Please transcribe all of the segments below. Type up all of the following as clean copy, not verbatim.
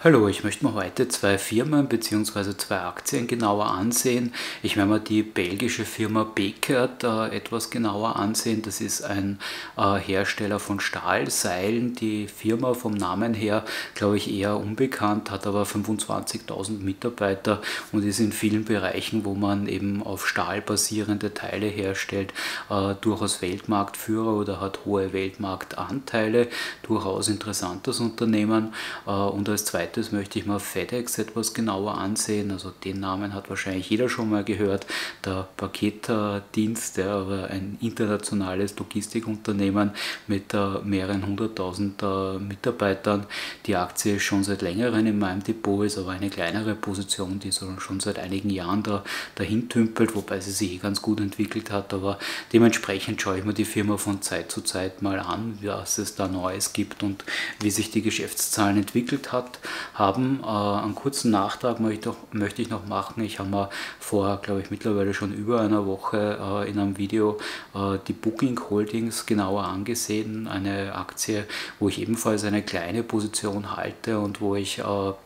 Hallo, ich möchte mir heute zwei Firmen bzw. zwei Aktien genauer ansehen. Ich werde mir die belgische Firma Bekaert etwas genauer ansehen. Das ist ein Hersteller von Stahlseilen. Die Firma vom Namen her, glaube ich, eher unbekannt, hat aber 25.000 Mitarbeiter und ist in vielen Bereichen, wo man eben auf Stahl basierende Teile herstellt, durchaus Weltmarktführer oder hat hohe Weltmarktanteile. Durchaus interessantes Unternehmen. Und als zweites möchte ich mal FedEx etwas genauer ansehen. Also den Namen hat wahrscheinlich jeder schon mal gehört. Der Paketdienst, aber ein internationales Logistikunternehmen mit mehreren hunderttausend Mitarbeitern. Die Aktie ist schon seit längerem in meinem Depot, ist aber eine kleinere Position, die so schon seit einigen Jahren dahin tümpelt, wobei sie sich ganz gut entwickelt hat. Aber dementsprechend schaue ich mir die Firma von Zeit zu Zeit mal an, was es da Neues gibt und wie sich die Geschäftszahlen entwickelt haben. Einen kurzen Nachtrag möchte ich noch machen. Ich habe mir vor, glaube ich, mittlerweile schon über einer Woche in einem Video die Booking Holdings genauer angesehen. Eine Aktie, wo ich ebenfalls eine kleine Position halte und wo ich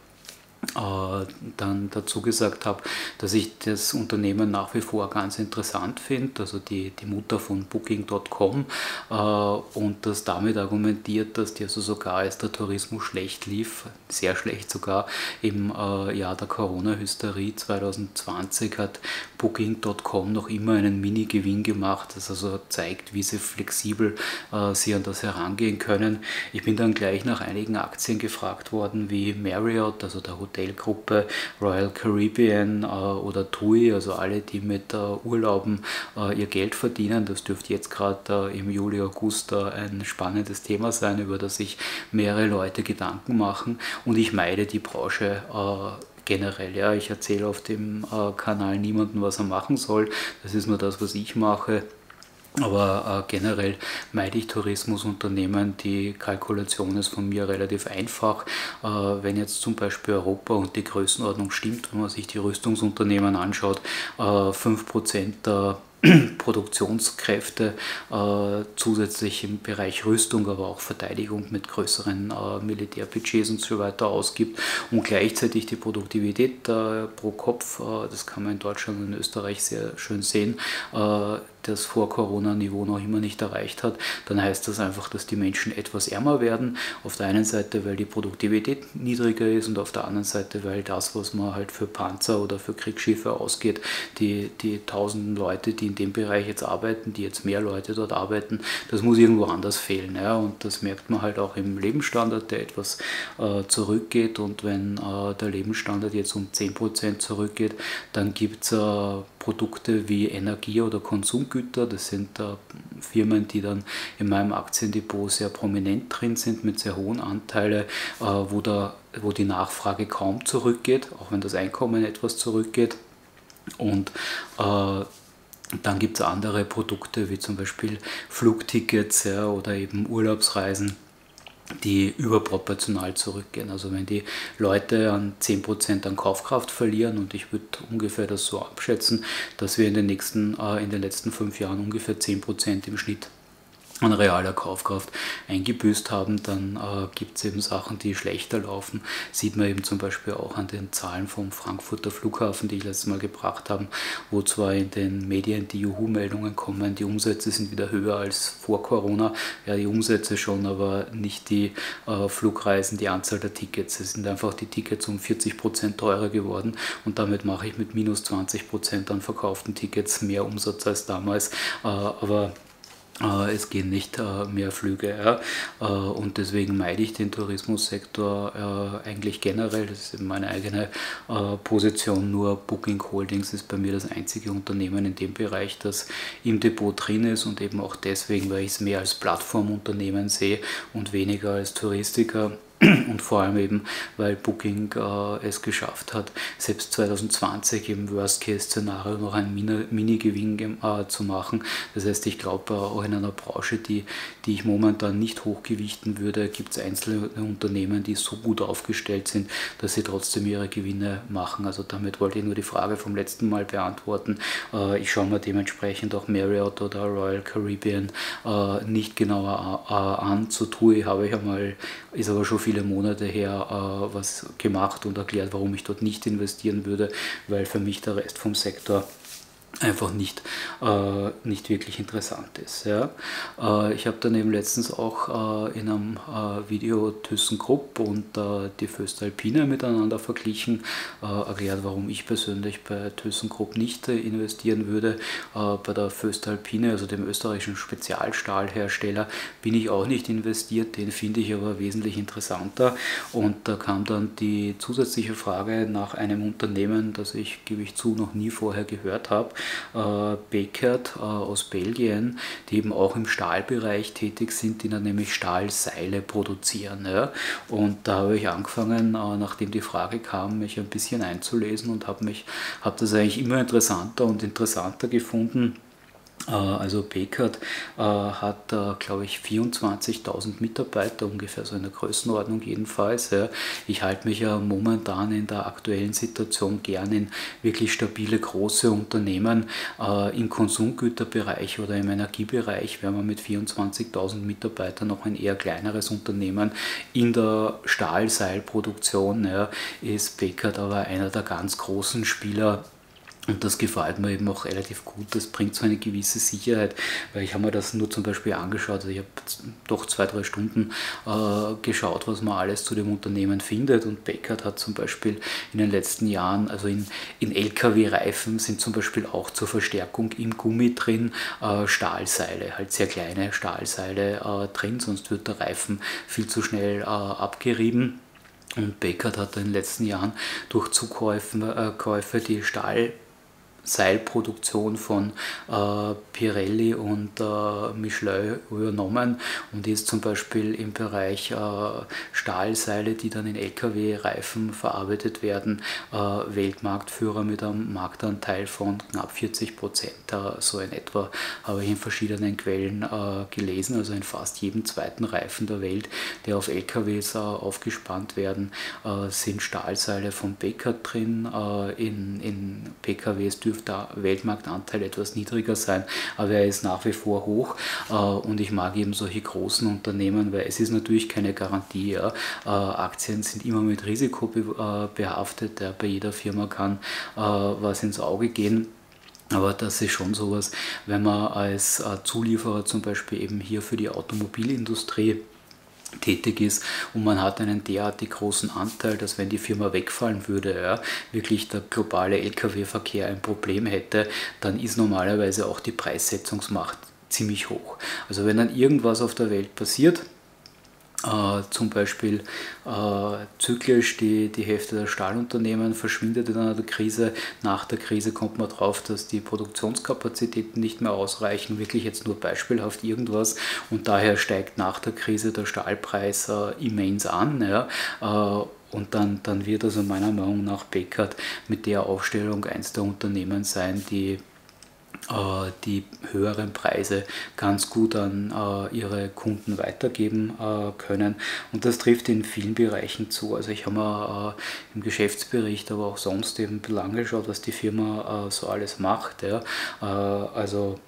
dann dazu gesagt habe, dass ich das Unternehmen nach wie vor ganz interessant finde, also die Mutter von Booking.com, und das damit argumentiert, dass die also sogar als der Tourismus schlecht lief, sehr schlecht sogar, im Jahr der Corona-Hysterie 2020 hat Booking.com noch immer einen Mini-Gewinn gemacht, das also zeigt, wie sie flexibel sie an das herangehen können. Ich bin dann gleich nach einigen Aktien gefragt worden, wie Marriott, also der Hotelgruppe, Royal Caribbean oder TUI, also alle, die mit Urlauben ihr Geld verdienen. Das dürfte jetzt gerade im Juli, August ein spannendes Thema sein, über das sich mehrere Leute Gedanken machen, und ich meide die Branche generell. Ja, ich erzähle auf dem Kanal niemandem, was er machen soll. Das ist nur das, was ich mache. Aber generell meide ich Tourismusunternehmen. Die Kalkulation ist von mir relativ einfach. Wenn jetzt zum Beispiel Europa und die Größenordnung stimmt, wenn man sich die Rüstungsunternehmen anschaut, 5% der Produktionskräfte zusätzlich im Bereich Rüstung, aber auch Verteidigung mit größeren Militärbudgets und so weiter ausgibt und gleichzeitig die Produktivität pro Kopf, das kann man in Deutschland und in Österreich sehr schön sehen, das Vor-Corona-Niveau noch immer nicht erreicht hat, dann heißt das einfach, dass die Menschen etwas ärmer werden. Auf der einen Seite, weil die Produktivität niedriger ist, und auf der anderen Seite, weil das, was man halt für Panzer oder für Kriegsschiffe ausgeht, die tausenden Leute, die in dem Bereich jetzt arbeiten, die jetzt mehr Leute dort arbeiten, das muss irgendwo anders fehlen. Ja? Und das merkt man halt auch im Lebensstandard, der etwas zurückgeht. Und wenn der Lebensstandard jetzt um 10% zurückgeht, dann gibt es Produkte wie Energie- oder Konsumgüter. Das sind Firmen, die dann in meinem Aktiendepot sehr prominent drin sind, mit sehr hohen Anteilen, wo die Nachfrage kaum zurückgeht, auch wenn das Einkommen etwas zurückgeht. Und dann gibt es andere Produkte, wie zum Beispiel Flugtickets, ja, oder eben Urlaubsreisen, die überproportional zurückgehen. Also wenn die Leute an 10% an Kaufkraft verlieren, und ich würde ungefähr das so abschätzen, dass wir in den letzten 5 Jahren ungefähr 10% im Schnitt an realer Kaufkraft eingebüßt haben, dann gibt es eben Sachen, die schlechter laufen. Sieht man eben zum Beispiel auch an den Zahlen vom Frankfurter Flughafen, die ich letztes Mal gebracht habe, wo zwar in den Medien die Juhu-Meldungen kommen, die Umsätze sind wieder höher als vor Corona. Ja, die Umsätze schon, aber nicht die Flugreisen, die Anzahl der Tickets. Es sind einfach die Tickets um 40% teurer geworden, und damit mache ich mit minus 20% an verkauften Tickets mehr Umsatz als damals. Aber es gehen nicht mehr Flüge, ja. Und deswegen meide ich den Tourismussektor eigentlich generell. Das ist eben meine eigene Position. Nur Booking Holdings ist bei mir das einzige Unternehmen in dem Bereich, das im Depot drin ist, und eben auch deswegen, weil ich es mehr als Plattformunternehmen sehe und weniger als Touristiker. Und vor allem eben, weil Booking es geschafft hat, selbst 2020 im Worst-Case-Szenario noch einen Mini-Gewinn zu machen. Das heißt, ich glaube, auch in einer Branche, die ich momentan nicht hochgewichten würde, gibt es einzelne Unternehmen, die so gut aufgestellt sind, dass sie trotzdem ihre Gewinne machen. Also damit wollte ich nur die Frage vom letzten Mal beantworten. Ich schaue mir dementsprechend auch Marriott oder Royal Caribbean nicht genauer an. Zu TUI habe ich einmal, ist aber schon viele Monate her was gemacht und erklärt, warum ich dort nicht investieren würde, weil für mich der Rest vom Sektor einfach nicht wirklich interessant ist. Ja. Ich habe dann eben letztens auch in einem Video ThyssenKrupp und die Voestalpine miteinander verglichen, erklärt, warum ich persönlich bei ThyssenKrupp nicht investieren würde. Bei der Voestalpine, also dem österreichischen Spezialstahlhersteller, bin ich auch nicht investiert, den finde ich aber wesentlich interessanter. Und da kam dann die zusätzliche Frage nach einem Unternehmen, das ich, gebe ich zu, noch nie vorher gehört habe, Bekaert aus Belgien, die eben auch im Stahlbereich tätig sind, die dann nämlich Stahlseile produzieren. Ja. Und da habe ich angefangen, nachdem die Frage kam, mich ein bisschen einzulesen und habe das eigentlich immer interessanter und interessanter gefunden. Also Bekaert hat, glaube ich, 24.000 Mitarbeiter, ungefähr so in der Größenordnung jedenfalls. Ja. Ich halte mich ja momentan in der aktuellen Situation gern in wirklich stabile, große Unternehmen im Konsumgüterbereich oder im Energiebereich, wäre man mit 24.000 Mitarbeitern noch ein eher kleineres Unternehmen. In der Stahlseilproduktion, ja, ist Bekaert aber einer der ganz großen Spieler. Und das gefällt mir eben auch relativ gut, das bringt so eine gewisse Sicherheit, weil ich habe mir das nur zum Beispiel angeschaut, also ich habe doch 2-3 Stunden geschaut, was man alles zu dem Unternehmen findet, und Bekaert hat zum Beispiel in den letzten Jahren, also in LKW-Reifen sind zum Beispiel auch zur Verstärkung im Gummi drin Stahlseile, halt sehr kleine Stahlseile drin, sonst wird der Reifen viel zu schnell abgerieben. Und Bekaert hat in den letzten Jahren durch Zukäufe die Stahlseilproduktion von Pirelli und Michelin übernommen und ist zum Beispiel im Bereich Stahlseile, die dann in LKW-Reifen verarbeitet werden, Weltmarktführer mit einem Marktanteil von knapp 40%. So in etwa habe ich in verschiedenen Quellen gelesen, also in fast jedem zweiten Reifen der Welt, der auf LKWs aufgespannt werden, sind Stahlseile von Bekaert drin. In PKWs dürfte der Weltmarktanteil etwas niedriger sein, aber er ist nach wie vor hoch, und ich mag eben solche großen Unternehmen, weil es ist natürlich keine Garantie. Ja. Aktien sind immer mit Risiko behaftet, ja. Bei jeder Firma kann was ins Auge gehen. Aber das ist schon sowas, wenn man als Zulieferer zum Beispiel eben hier für die Automobilindustrie tätig ist und man hat einen derartig großen Anteil, dass wenn die Firma wegfallen würde, ja, wirklich der globale Lkw-Verkehr ein Problem hätte, dann ist normalerweise auch die Preissetzungsmacht ziemlich hoch. Also wenn dann irgendwas auf der Welt passiert, zum Beispiel zyklisch die Hälfte der Stahlunternehmen verschwindet in einer Krise. Nach der Krise kommt man drauf, dass die Produktionskapazitäten nicht mehr ausreichen, wirklich jetzt nur beispielhaft irgendwas, und daher steigt nach der Krise der Stahlpreis immens an. Ja. Und dann wird also meiner Meinung nach Bekaert mit der Aufstellung eins der Unternehmen sein, die höheren Preise ganz gut an ihre Kunden weitergeben können, und das trifft in vielen Bereichen zu. Also ich habe mir im Geschäftsbericht, aber auch sonst eben angeschaut, was die Firma so alles macht. Ja. Also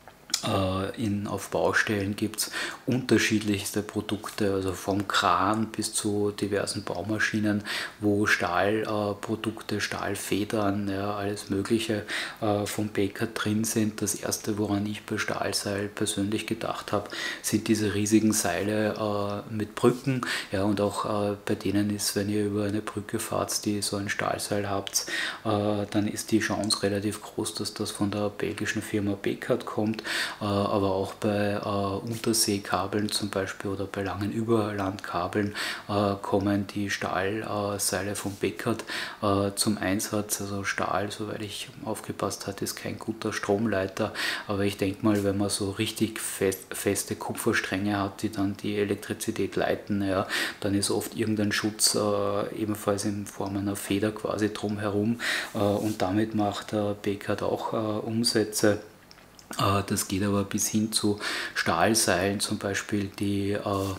auf Baustellen gibt es unterschiedlichste Produkte, also vom Kran bis zu diversen Baumaschinen, wo Stahlprodukte, Stahlfedern, ja, alles Mögliche vom Bekaert drin sind. Das erste, woran ich bei Stahlseil persönlich gedacht habe, sind diese riesigen Seile mit Brücken, ja, und auch bei denen ist, wenn ihr über eine Brücke fahrt, die so ein Stahlseil habt, dann ist die Chance relativ groß, dass das von der belgischen Firma Bekaert kommt. Aber auch bei Unterseekabeln zum Beispiel oder bei langen Überlandkabeln kommen die Stahlseile von Bekaert zum Einsatz. Also Stahl, soweit ich aufgepasst habe, ist kein guter Stromleiter, aber ich denke mal, wenn man so richtig feste Kupferstränge hat, die dann die Elektrizität leiten, ja, dann ist oft irgendein Schutz ebenfalls in Form einer Feder quasi drumherum, und damit macht Bekaert auch Umsätze. Das geht aber bis hin zu Stahlseilen, zum Beispiel die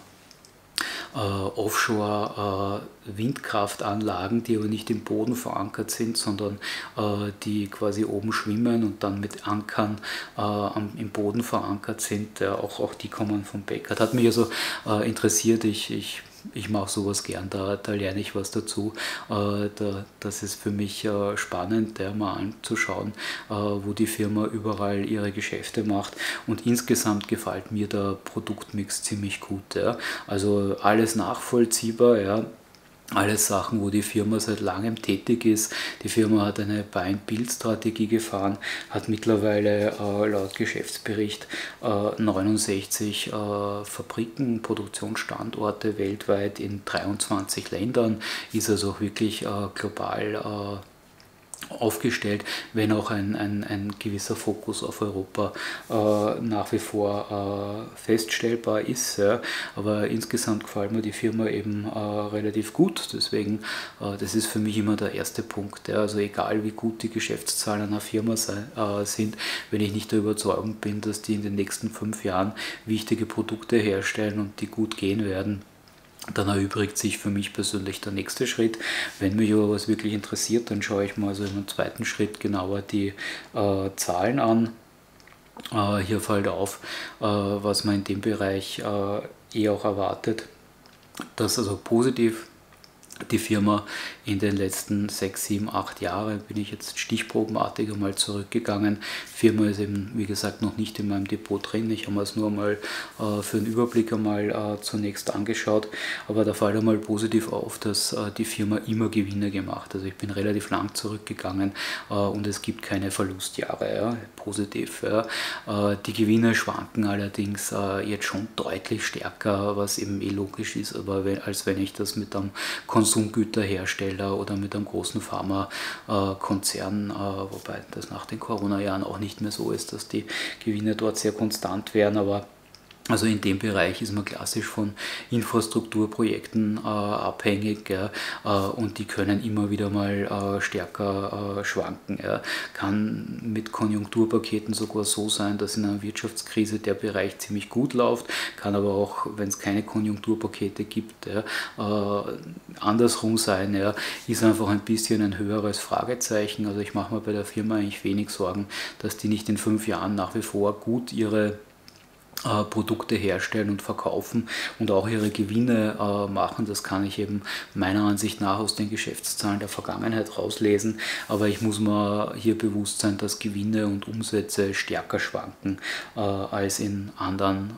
Offshore-Windkraftanlagen, die aber nicht im Boden verankert sind, sondern die quasi oben schwimmen und dann mit Ankern im Boden verankert sind. Auch die kommen vom Bekaert. Hat mich also interessiert. Ich ich mache sowas gern, da lerne ich was dazu. Das ist für mich spannend, mal anzuschauen, wo die Firma überall ihre Geschäfte macht, und insgesamt gefällt mir der Produktmix ziemlich gut. Ja. Also alles nachvollziehbar, ja. Alles Sachen, wo die Firma seit langem tätig ist. Die Firma hat eine Buy-and-Build-Strategie gefahren, hat mittlerweile laut Geschäftsbericht 69 Fabriken, Produktionsstandorte weltweit in 23 Ländern, ist also auch wirklich global aufgestellt, wenn auch ein gewisser Fokus auf Europa nach wie vor feststellbar ist. Ja. Aber insgesamt gefällt mir die Firma eben relativ gut, deswegen, das ist für mich immer der erste Punkt. Ja. Also egal wie gut die Geschäftszahlen einer Firma sind, wenn ich nicht der Überzeugung bin, dass die in den nächsten 5 Jahren wichtige Produkte herstellen und die gut gehen werden, dann erübrigt sich für mich persönlich der nächste Schritt. Wenn mich aber was wirklich interessiert, dann schaue ich mal also im zweiten Schritt genauer die Zahlen an. Hier fällt auf, was man in dem Bereich auch erwartet, dass also positiv die Firma in den letzten 6, 7, 8 Jahren, bin ich jetzt stichprobenartig einmal zurückgegangen. Die Firma ist eben, wie gesagt, noch nicht in meinem Depot drin. Ich habe mir es nur mal für einen Überblick einmal zunächst angeschaut. Aber da fällt einmal positiv auf, dass die Firma immer Gewinne gemacht hat. Also ich bin relativ lang zurückgegangen und es gibt keine Verlustjahre. Ja, positiv. Ja. Die Gewinne schwanken allerdings jetzt schon deutlich stärker, was eben logisch ist, aber als wenn ich das mit einem Konsumgüterhersteller oder mit einem großen Pharmakonzern, wobei das nach den Corona-Jahren auch nicht mehr so ist, dass die Gewinne dort sehr konstant wären, aber also in dem Bereich ist man klassisch von Infrastrukturprojekten abhängig, ja, und die können immer wieder mal stärker schwanken. Ja. Kann mit Konjunkturpaketen sogar so sein, dass in einer Wirtschaftskrise der Bereich ziemlich gut läuft, kann aber auch, wenn es keine Konjunkturpakete gibt, ja, andersrum sein. Ja. Ist einfach ein bisschen ein höheres Fragezeichen. Also ich mache mir bei der Firma eigentlich wenig Sorgen, dass die nicht in 5 Jahren nach wie vor gut ihre Produkte herstellen und verkaufen und auch ihre Gewinne machen. Das kann ich eben meiner Ansicht nach aus den Geschäftszahlen der Vergangenheit rauslesen. Aber ich muss mir hier bewusst sein, dass Gewinne und Umsätze stärker schwanken als in anderen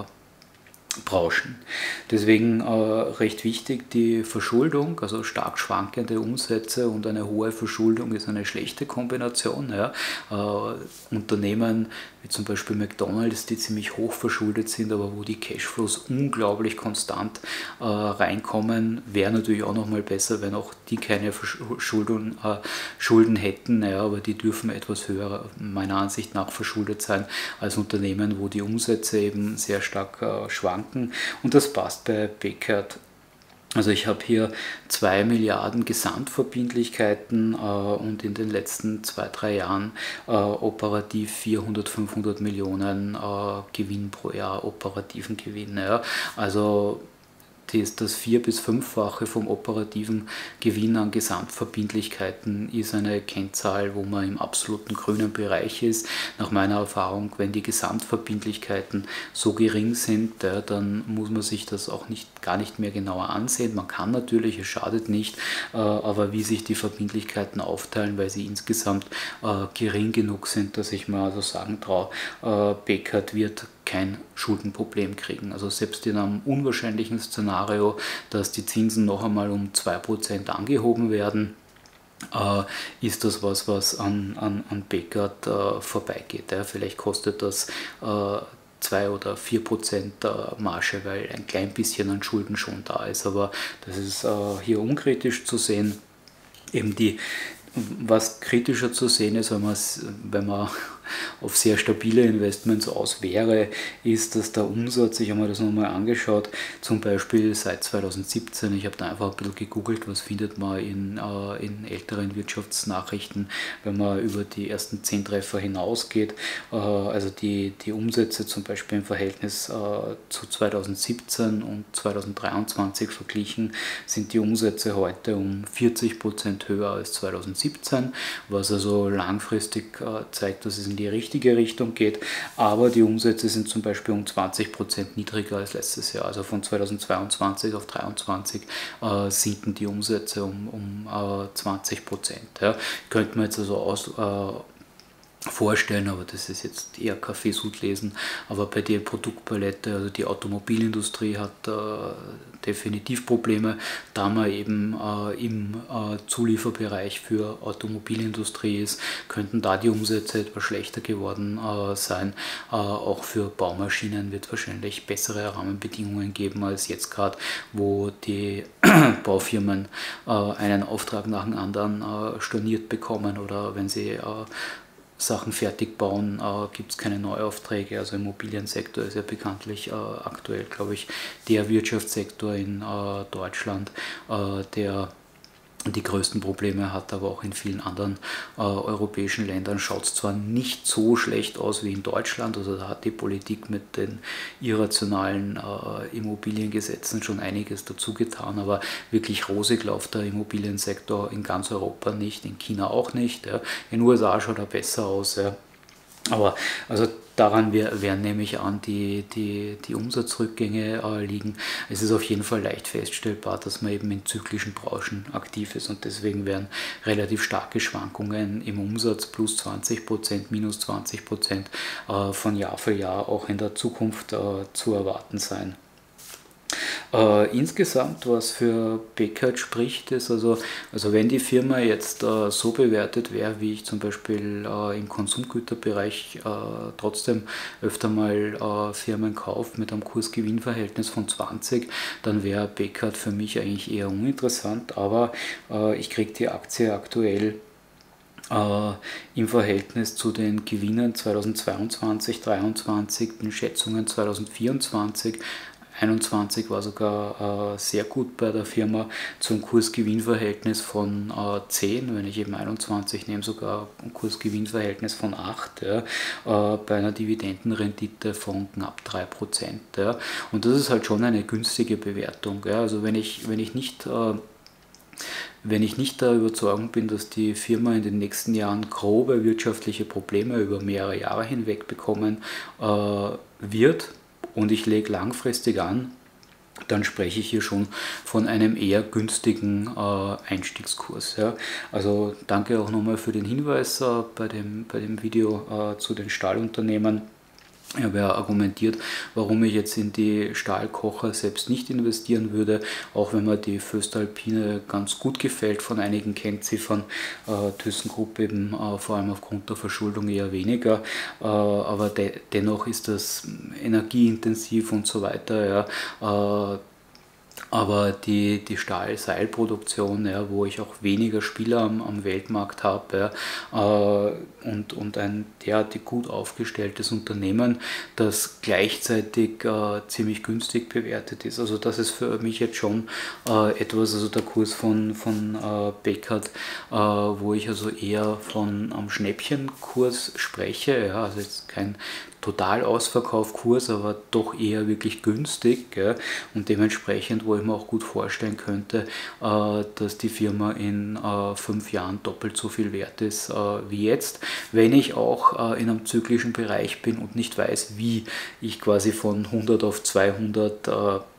Branchen. Deswegen recht wichtig die Verschuldung, also stark schwankende Umsätze und eine hohe Verschuldung ist eine schlechte Kombination. Ja. Unternehmen wie zum Beispiel McDonald's, die ziemlich hoch verschuldet sind, aber wo die Cashflows unglaublich konstant reinkommen, wäre natürlich auch nochmal besser, wenn auch die keine Schulden hätten, ja, aber die dürfen etwas höher meiner Ansicht nach verschuldet sein als Unternehmen, wo die Umsätze eben sehr stark schwanken, und das passt bei Bekaert. Also ich habe hier 2 Milliarden Gesamtverbindlichkeiten und in den letzten 2, 3 Jahren operativ 400, 500 Millionen Gewinn pro Jahr, operativen Gewinn. Ja. Also das 4- bis 5-fache vom operativen Gewinn an Gesamtverbindlichkeiten ist eine Kennzahl, wo man im absoluten grünen Bereich ist. Nach meiner Erfahrung, wenn die Gesamtverbindlichkeiten so gering sind, dann muss man sich das auch gar nicht mehr genauer ansehen. Man kann natürlich, es schadet nicht, aber wie sich die Verbindlichkeiten aufteilen, weil sie insgesamt gering genug sind, dass ich mir also sagen traue, Bekaert wird kein Schuldenproblem kriegen. Also selbst in einem unwahrscheinlichen Szenario, dass die Zinsen noch einmal um 2% angehoben werden, ist das was an Bekaert vorbeigeht. Ja. Vielleicht kostet das 2 oder 4% Marge, weil ein klein bisschen an Schulden schon da ist, aber das ist hier unkritisch zu sehen. Eben was kritischer zu sehen ist, wenn man auf sehr stabile Investments aus wäre, ist, dass der Umsatz, ich habe mir das nochmal angeschaut, zum Beispiel seit 2017, ich habe da einfach ein bisschen gegoogelt, was findet man in älteren Wirtschaftsnachrichten, wenn man über die ersten 10 Treffer hinausgeht, also die Umsätze zum Beispiel im Verhältnis zu 2017 und 2023 verglichen, sind die Umsätze heute um 40% höher als 2017, was also langfristig zeigt, dass es in die richtige Richtung geht, aber die Umsätze sind zum Beispiel um 20% niedriger als letztes Jahr. Also von 2022 auf 2023 sinken die Umsätze um 20%. Ja. Könnte man jetzt also vorstellen, aber das ist jetzt eher Kaffeesud lesen, aber bei der Produktpalette, also die Automobilindustrie hat definitiv Probleme, da man eben im Zulieferbereich für Automobilindustrie ist, könnten da die Umsätze etwas schlechter geworden sein. Auch für Baumaschinen wird es wahrscheinlich bessere Rahmenbedingungen geben als jetzt gerade, wo die Baufirmen einen Auftrag nach dem anderen storniert bekommen, oder wenn sie Sachen fertig bauen, gibt es keine Neuaufträge. Also im Immobiliensektor ist ja bekanntlich aktuell, glaube ich, der Wirtschaftssektor in Deutschland, der die größten Probleme hat, aber auch in vielen anderen europäischen Ländern schaut es zwar nicht so schlecht aus wie in Deutschland, also da hat die Politik mit den irrationalen Immobiliengesetzen schon einiges dazu getan, aber wirklich rosig läuft der Immobiliensektor in ganz Europa nicht, in China auch nicht, ja. In den USA schaut er besser aus, ja. Aber also daran werden nämlich an die Umsatzrückgänge liegen. Es ist auf jeden Fall leicht feststellbar, dass man eben in zyklischen Branchen aktiv ist, und deswegen werden relativ starke Schwankungen im Umsatz plus 20%, minus 20% von Jahr für Jahr auch in der Zukunft zu erwarten sein. Insgesamt, was für Bekaert spricht, ist also wenn die Firma jetzt so bewertet wäre, wie ich zum Beispiel im Konsumgüterbereich trotzdem öfter mal Firmen kaufe mit einem Kurs-Gewinn-Verhältnis von 20, dann wäre Bekaert für mich eigentlich eher uninteressant, aber ich kriege die Aktie aktuell im Verhältnis zu den Gewinnen 2022, 2023, den Schätzungen 2024, 21 war sogar sehr gut bei der Firma, zum Kurs-Gewinn-Verhältnis von 10, wenn ich eben 21 nehme, sogar ein Kurs-Gewinn-Verhältnis von 8, ja, bei einer Dividendenrendite von knapp 3%. Ja. Und das ist halt schon eine günstige Bewertung. Ja. Also wenn ich nicht der Überzeugung bin, dass die Firma in den nächsten Jahren grobe wirtschaftliche Probleme über mehrere Jahre hinweg bekommen wird, und ich lege langfristig an, dann spreche ich hier schon von einem eher günstigen Einstiegskurs. Ja. Also danke auch nochmal für den Hinweis bei dem Video zu den Stahlunternehmen. Ich habe ja argumentiert, warum ich jetzt in die Stahlkocher selbst nicht investieren würde, auch wenn mir die voestalpine ganz gut gefällt von einigen Kennziffern, ThyssenKrupp eben vor allem aufgrund der Verschuldung eher weniger, aber dennoch ist das energieintensiv und so weiter, ja. Aber die Stahlseilproduktion, ja, wo ich auch weniger Spieler am Weltmarkt habe, ja, und ein derartig gut aufgestelltes Unternehmen, das gleichzeitig ziemlich günstig bewertet ist. Also das ist für mich jetzt schon etwas, also der Kurs von Bekaert, wo ich also eher von am Schnäppchenkurs spreche, ja, also jetzt kein Totalausverkaufkurs, aber doch eher wirklich günstig, ja, und dementsprechend, wo ich mir auch gut vorstellen könnte, dass die Firma in 5 Jahren doppelt so viel wert ist wie jetzt, wenn ich auch in einem zyklischen Bereich bin und nicht weiß, wie ich quasi von 100 auf 200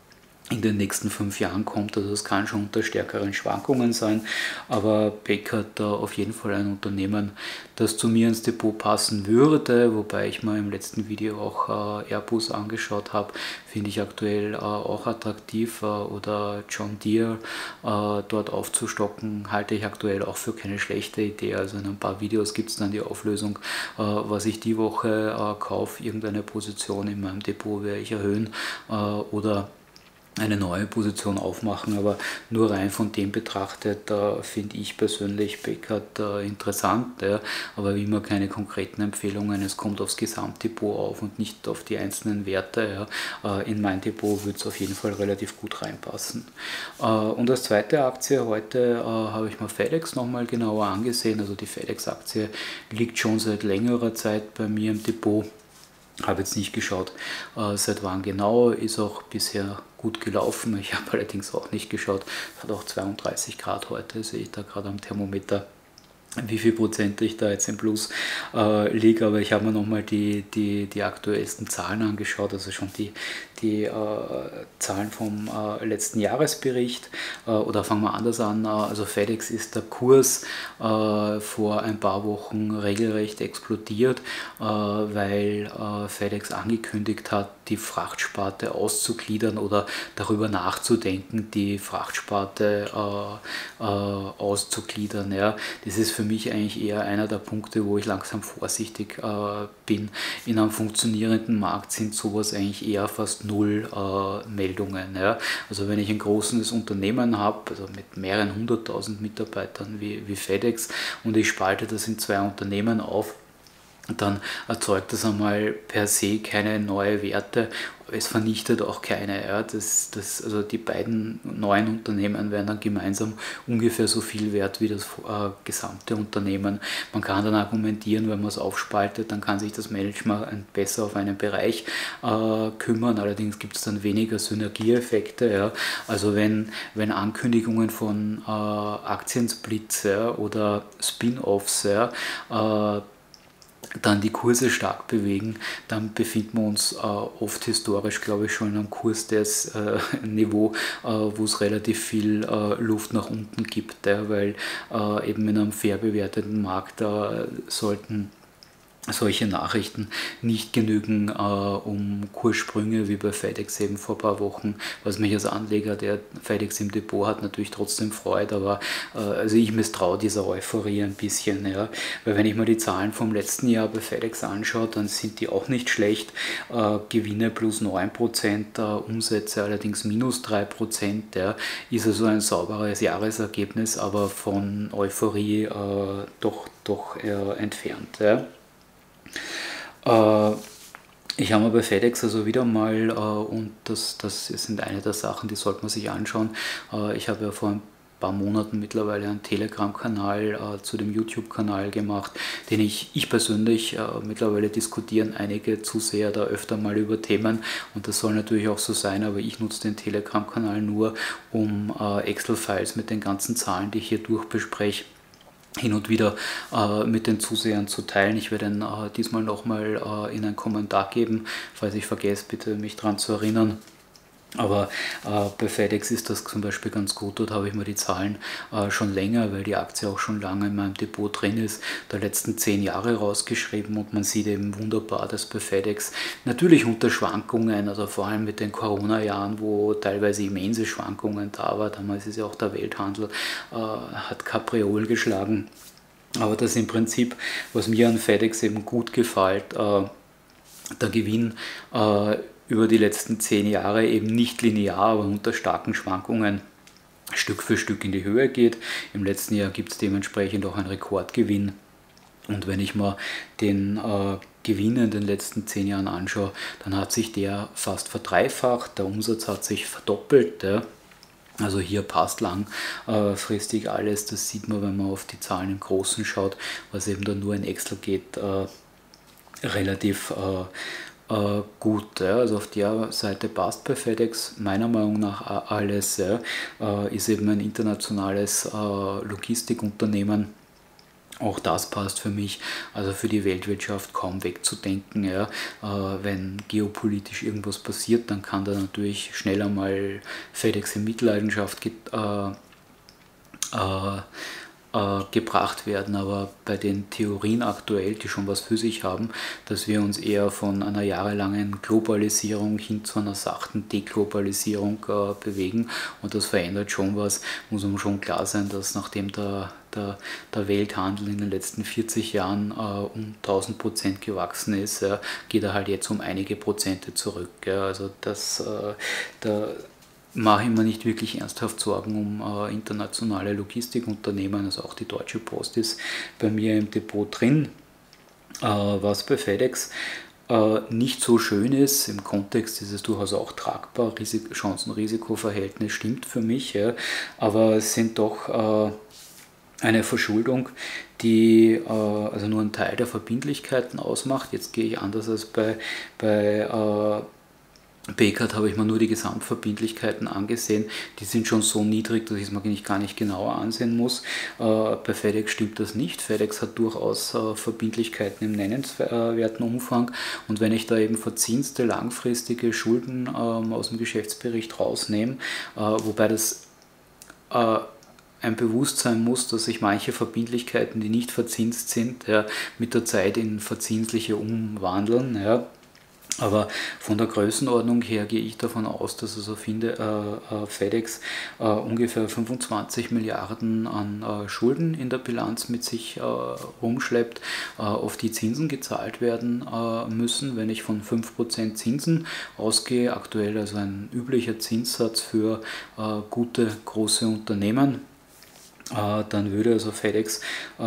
in den nächsten 5 Jahren kommt. Also das kann schon unter stärkeren Schwankungen sein, aber Bekaert auf jeden Fall ein Unternehmen, das zu mir ins Depot passen würde, wobei ich mir im letzten Video auch Airbus angeschaut habe, finde ich aktuell auch attraktiv, oder John Deere dort aufzustocken, halte ich aktuell auch für keine schlechte Idee. Also in ein paar Videos gibt es dann die Auflösung, was ich die Woche kaufe, irgendeine Position in meinem Depot werde ich erhöhen oder eine neue Position aufmachen, aber nur rein von dem betrachtet finde ich persönlich Bekaert interessant, ja, aber wie immer keine konkreten Empfehlungen, es kommt aufs Gesamtdepot auf und nicht auf die einzelnen Werte, ja. In mein Depot würde es auf jeden Fall relativ gut reinpassen. Und als zweite Aktie heute habe ich mir FedEx nochmal genauer angesehen, also die FedEx-Aktie liegt schon seit längerer Zeit bei mir im Depot. Habe jetzt nicht geschaut, seit wann genau, ist auch bisher gut gelaufen. Ich habe allerdings auch nicht geschaut, es hat auch 32 Grad heute, sehe ich da gerade am Thermometer. wie viel Prozent ich da jetzt im Plus liege, aber ich habe mir nochmal die aktuellsten Zahlen angeschaut, also schon die Zahlen vom letzten Jahresbericht, oder fangen wir anders an, also FedEx ist der Kurs vor ein paar Wochen regelrecht explodiert, weil FedEx angekündigt hat, die Frachtsparte auszugliedern oder darüber nachzudenken, die Frachtsparte auszugliedern. Ja. Das ist für mich eigentlich eher einer der Punkte, wo ich langsam vorsichtig bin. In einem funktionierenden Markt sind sowas eigentlich eher fast null Meldungen. Ja. Also wenn ich ein großes Unternehmen habe, also mit mehreren 100.000 Mitarbeitern wie FedEx, und ich spalte das in zwei Unternehmen auf, dann erzeugt das einmal per se keine neue Werte, es vernichtet auch keine. Ja. Also die beiden neuen Unternehmen werden dann gemeinsam ungefähr so viel wert wie das gesamte Unternehmen. Man kann dann argumentieren, wenn man es aufspaltet, dann kann sich das Management besser auf einen Bereich kümmern, allerdings gibt es dann weniger Synergieeffekte. Ja. Also wenn Ankündigungen von Aktiensplits, ja, oder Spin-offs, ja, dann die Kurse stark bewegen, dann befinden wir uns oft historisch, glaube ich, schon in einem Kurs des Niveau, wo es relativ viel Luft nach unten gibt, weil eben in einem fair bewerteten Markt sollten solche Nachrichten nicht genügen, um Kurssprünge wie bei FedEx eben vor ein paar Wochen, was mich als Anleger, der FedEx im Depot hat, natürlich trotzdem freut, aber also ich misstraue dieser Euphorie ein bisschen, ja, weil wenn ich mir die Zahlen vom letzten Jahr bei FedEx anschaue, dann sind die auch nicht schlecht, Gewinne plus 9%, Umsätze allerdings minus 3%, ja, ist also ein sauberes Jahresergebnis, aber von Euphorie doch entfernt. Ja. Ich habe mir bei FedEx also wieder mal, und das sind eine der Sachen, die sollte man sich anschauen, ich habe ja vor ein paar Monaten mittlerweile einen Telegram-Kanal zu dem YouTube-Kanal gemacht, den ich persönlich mittlerweile diskutieren einige Zuseher da öfter mal über Themen, und das soll natürlich auch so sein, aber ich nutze den Telegram-Kanal nur, um Excel-Files mit den ganzen Zahlen, die ich hier durchbespreche, hin und wieder mit den Zusehern zu teilen. Ich werde ihn diesmal nochmal in einen Kommentar geben, falls ich vergesse, bitte mich daran zu erinnern. Aber bei FedEx ist das zum Beispiel ganz gut, dort habe ich mir die Zahlen schon länger, weil die Aktie auch schon lange in meinem Depot drin ist, der letzten 10 Jahre rausgeschrieben, und man sieht eben wunderbar, dass bei FedEx natürlich unter Schwankungen, also vor allem mit den Corona-Jahren, wo teilweise immense Schwankungen da war, damals ist ja auch der Welthandel, hat Kapriolen geschlagen, aber das im Prinzip, was mir an FedEx eben gut gefällt, der Gewinn über die letzten 10 Jahre eben nicht linear, aber unter starken Schwankungen Stück für Stück in die Höhe geht. Im letzten Jahr gibt es dementsprechend auch einen Rekordgewinn. Und wenn ich mir den Gewinn in den letzten 10 Jahren anschaue, dann hat sich der fast verdreifacht, der Umsatz hat sich verdoppelt. Ja. Also hier passt langfristig alles, das sieht man, wenn man auf die Zahlen im Großen schaut, was eben dann nur in Excel geht, relativ gut. Ja. Also auf der Seite passt bei FedEx meiner Meinung nach alles. Ja. Ist eben ein internationales Logistikunternehmen. Auch das passt für mich, also für die Weltwirtschaft kaum wegzudenken. Ja. Wenn geopolitisch irgendwas passiert, dann kann da natürlich schneller mal FedEx in Mitleidenschaft gebracht werden, aber bei den Theorien aktuell, die schon was für sich haben, dass wir uns eher von einer jahrelangen Globalisierung hin zu einer sachten Deglobalisierung bewegen, und das verändert schon was, muss man schon klar sein, dass nachdem der Welthandel in den letzten 40 Jahren um 1000% gewachsen ist, geht er halt jetzt um einige Prozente zurück. Also da mache ich mir nicht wirklich ernsthaft Sorgen um internationale Logistikunternehmen, also auch die Deutsche Post ist bei mir im Depot drin. Was bei FedEx nicht so schön ist, im Kontext ist es durchaus auch tragbar, Chancen-Risiko-Verhältnis stimmt für mich, ja, aber es sind doch eine Verschuldung, die also nur einen Teil der Verbindlichkeiten ausmacht. Jetzt gehe ich anders als bei Paycard habe ich mir nur die Gesamtverbindlichkeiten angesehen. Die sind schon so niedrig, dass ich es mir gar nicht genauer ansehen muss. Bei FedEx stimmt das nicht. FedEx hat durchaus Verbindlichkeiten im nennenswerten Umfang. Und wenn ich da eben verzinste langfristige Schulden aus dem Geschäftsbericht rausnehme, wobei das ein Bewusstsein muss, dass sich manche Verbindlichkeiten, die nicht verzinst sind, ja, mit der Zeit in verzinsliche umwandeln. Ja. Aber von der Größenordnung her gehe ich davon aus, dass also FedEx ungefähr 25 Milliarden an Schulden in der Bilanz mit sich rumschleppt, auf die Zinsen gezahlt werden müssen. Wenn ich von 5% Zinsen ausgehe, aktuell also ein üblicher Zinssatz für gute große Unternehmen, dann würde also FedEx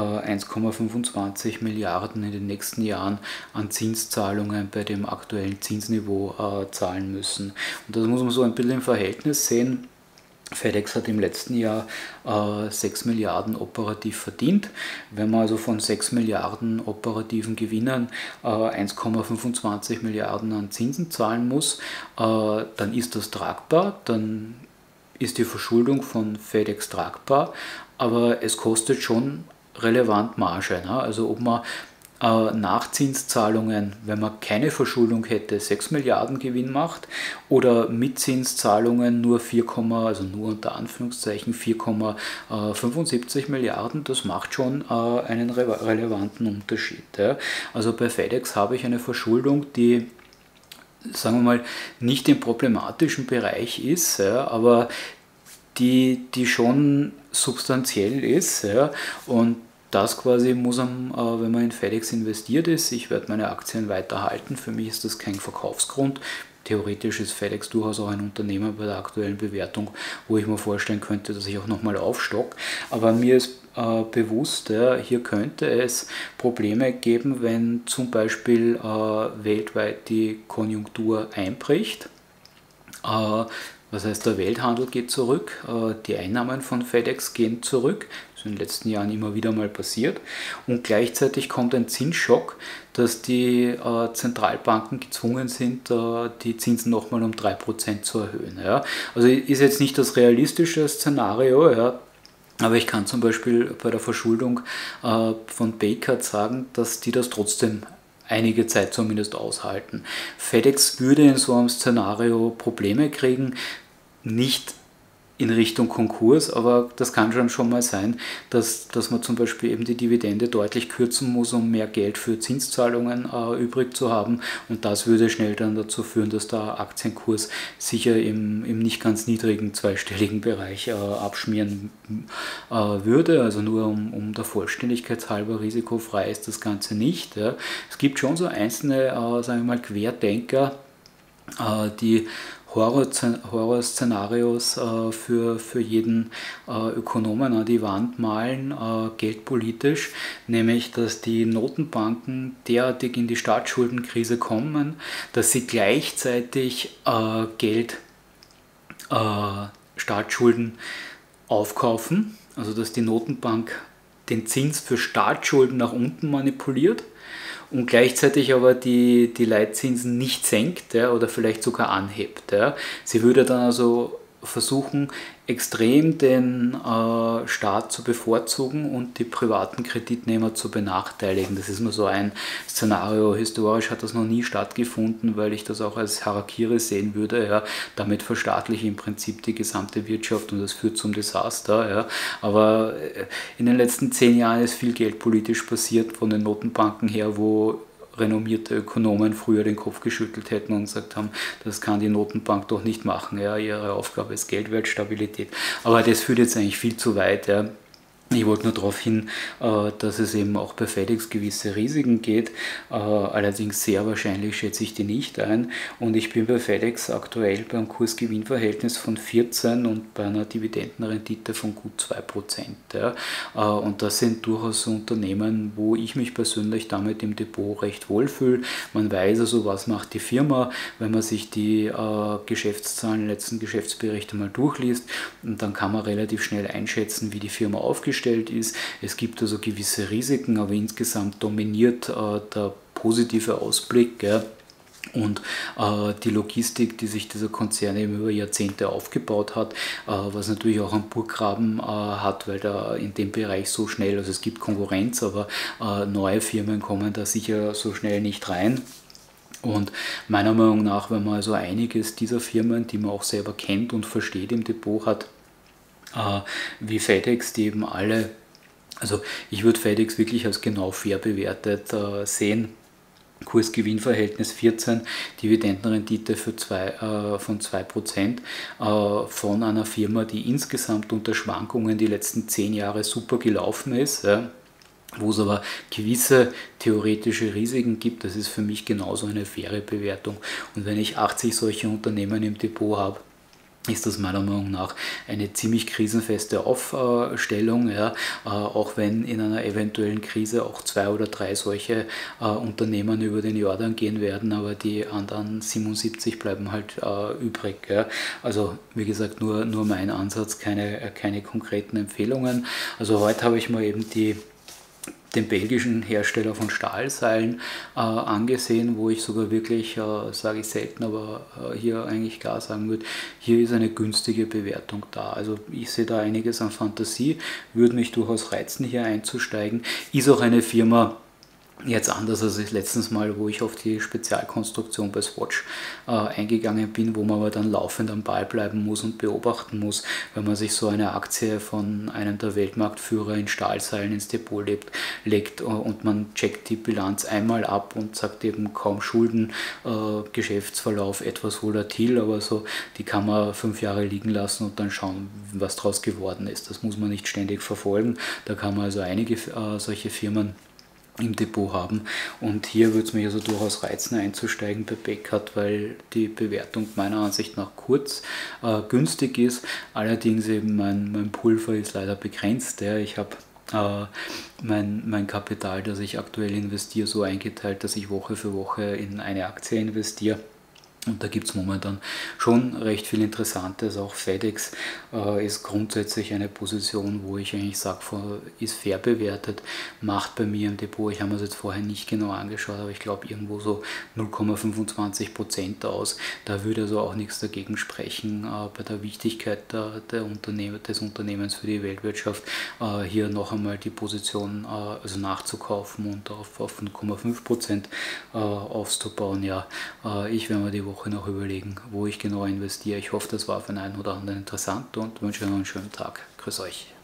1,25 Milliarden in den nächsten Jahren an Zinszahlungen bei dem aktuellen Zinsniveau zahlen müssen. Und das muss man so ein bisschen im Verhältnis sehen. FedEx hat im letzten Jahr 6 Milliarden operativ verdient. Wenn man also von 6 Milliarden operativen Gewinnen 1,25 Milliarden an Zinsen zahlen muss, dann ist das tragbar, dann ist die Verschuldung von FedEx tragbar, aber es kostet schon relevant Marge. Ne? Also ob man nach Zinszahlungen, wenn man keine Verschuldung hätte, 6 Milliarden Gewinn macht oder mit Zinszahlungen nur 4, also nur unter Anführungszeichen 4,75 Milliarden, das macht schon einen relevanten Unterschied. Ja? Also bei FedEx habe ich eine Verschuldung, die, sagen wir mal, nicht im problematischen Bereich ist, ja, aber die schon substanziell ist. Ja, und das quasi muss man, wenn man in FedEx investiert ist, ich werde meine Aktien weiterhalten, für mich ist das kein Verkaufsgrund. Theoretisch ist FedEx durchaus auch ein Unternehmen bei der aktuellen Bewertung, wo ich mir vorstellen könnte, dass ich auch nochmal aufstocke. Aber mir ist bewusst, ja, hier könnte es Probleme geben, wenn zum Beispiel weltweit die Konjunktur einbricht. Das heißt, der Welthandel geht zurück, die Einnahmen von FedEx gehen zurück. Das ist in den letzten Jahren immer wieder mal passiert. Und gleichzeitig kommt ein Zinsschock, dass die Zentralbanken gezwungen sind, die Zinsen nochmal um 3% zu erhöhen. Ja. Also ist jetzt nicht das realistische Szenario, ja. Aber ich kann zum Beispiel bei der Verschuldung von Paycard sagen, dass die das trotzdem einige Zeit zumindest aushalten. FedEx würde in so einem Szenario Probleme kriegen, nicht in Richtung Konkurs, aber das kann schon mal sein, dass man zum Beispiel eben die Dividende deutlich kürzen muss, um mehr Geld für Zinszahlungen übrig zu haben, und das würde schnell dann dazu führen, dass der Aktienkurs sicher im nicht ganz niedrigen zweistelligen Bereich abschmieren würde, also nur um der Vollständigkeit halber, risikofrei ist das Ganze nicht. Ja. Es gibt schon so einzelne, sagen wir mal, Querdenker, die Horrorszenarios für jeden Ökonomen an die Wand malen, geldpolitisch, nämlich dass die Notenbanken derartig in die Staatsschuldenkrise kommen, dass sie gleichzeitig Staatsschulden aufkaufen, also dass die Notenbank den Zins für Staatsschulden nach unten manipuliert und gleichzeitig aber die Leitzinsen nicht senkt, ja, oder vielleicht sogar anhebt. Ja. Sie würde dann also versuchen, extrem den Staat zu bevorzugen und die privaten Kreditnehmer zu benachteiligen. Das ist nur so ein Szenario. Historisch hat das noch nie stattgefunden, weil ich das auch als Harakiri sehen würde. Ja. Damit verstaatliche ich im Prinzip die gesamte Wirtschaft und das führt zum Desaster. Ja. Aber in den letzten 10 Jahren ist viel geldpolitisch passiert von den Notenbanken her, wo renommierte Ökonomen früher den Kopf geschüttelt hätten und gesagt haben, das kann die Notenbank doch nicht machen. Ja, ihre Aufgabe ist Geldwertstabilität. Aber das führt jetzt eigentlich viel zu weit. Ja. Ich wollte nur darauf hin, dass es eben auch bei FedEx gewisse Risiken geht, allerdings sehr wahrscheinlich schätze ich die nicht ein, und ich bin bei FedEx aktuell beim Kurs-Gewinn-Verhältnis von 14 und bei einer Dividendenrendite von gut 2%. Ja. Und das sind durchaus Unternehmen, wo ich mich persönlich damit im Depot recht wohlfühle. Man weiß also, was macht die Firma, wenn man sich die Geschäftszahlen, letzten Geschäftsberichte mal durchliest, und dann kann man relativ schnell einschätzen, wie die Firma aufgestellt ist. Es gibt also gewisse Risiken, aber insgesamt dominiert der positive Ausblick. Ja. Und die Logistik, die sich dieser Konzern eben über Jahrzehnte aufgebaut hat, was natürlich auch einen Burggraben hat, weil da in dem Bereich so schnell, also es gibt Konkurrenz, aber neue Firmen kommen da sicher so schnell nicht rein. Und meiner Meinung nach, wenn man also einiges dieser Firmen, die man auch selber kennt und versteht, im Depot hat, wie FedEx, die eben alle, also ich würde FedEx wirklich als genau fair bewertet sehen. Kurs-Gewinn-Verhältnis 14, Dividendenrendite von 2%, von einer Firma, die insgesamt unter Schwankungen die letzten 10 Jahre super gelaufen ist, ja, wo es aber gewisse theoretische Risiken gibt. Das ist für mich genauso eine faire Bewertung. Und wenn ich 80 solche Unternehmen im Depot habe, ist das meiner Meinung nach eine ziemlich krisenfeste Aufstellung, ja, auch wenn in einer eventuellen Krise auch 2 oder 3 solche Unternehmen über den Jordan gehen werden, aber die anderen 77 bleiben halt übrig. Ja. Also wie gesagt, nur mein Ansatz, keine konkreten Empfehlungen. Also heute habe ich mal eben den belgischen Hersteller von Stahlseilen angesehen, wo ich sogar wirklich, sage ich selten, aber hier eigentlich klar sagen würde, hier ist eine günstige Bewertung da. Also ich sehe da einiges an Fantasie, würde mich durchaus reizen, hier einzusteigen. Ist auch eine Firma, jetzt anders als das letztes Mal, wo ich auf die Spezialkonstruktion bei Swatch eingegangen bin, wo man aber dann laufend am Ball bleiben muss und beobachten muss, wenn man sich so eine Aktie von einem der Weltmarktführer in Stahlseilen ins Depot legt und man checkt die Bilanz einmal ab und sagt eben kaum Schulden, Geschäftsverlauf etwas volatil, aber so, die kann man 5 Jahre liegen lassen und dann schauen, was daraus geworden ist. Das muss man nicht ständig verfolgen. Da kann man also einige solche Firmen im Depot haben, und hier würde es mich also durchaus reizen einzusteigen bei Bekaert, weil die Bewertung meiner Ansicht nach kurz günstig ist, allerdings eben mein Pulver ist leider begrenzt, ja. Ich habe mein Kapital, das ich aktuell investiere, so eingeteilt, dass ich Woche für Woche in eine Aktie investiere. Und da gibt es momentan schon recht viel Interessantes. Auch FedEx ist grundsätzlich eine Position, wo ich eigentlich sage, ist fair bewertet, macht bei mir im Depot, ich habe mir das jetzt vorher nicht genau angeschaut, aber ich glaube irgendwo so 0,25% aus. Da würde also auch nichts dagegen sprechen, bei der Wichtigkeit des Unternehmens für die Weltwirtschaft, hier noch einmal die Position also nachzukaufen und auf 0,5% aufzubauen. Ja, ich werde mir die Woche noch überlegen, wo ich genau investiere. Ich hoffe, das war für den einen oder anderen interessant und wünsche noch einen schönen Tag. Grüß euch.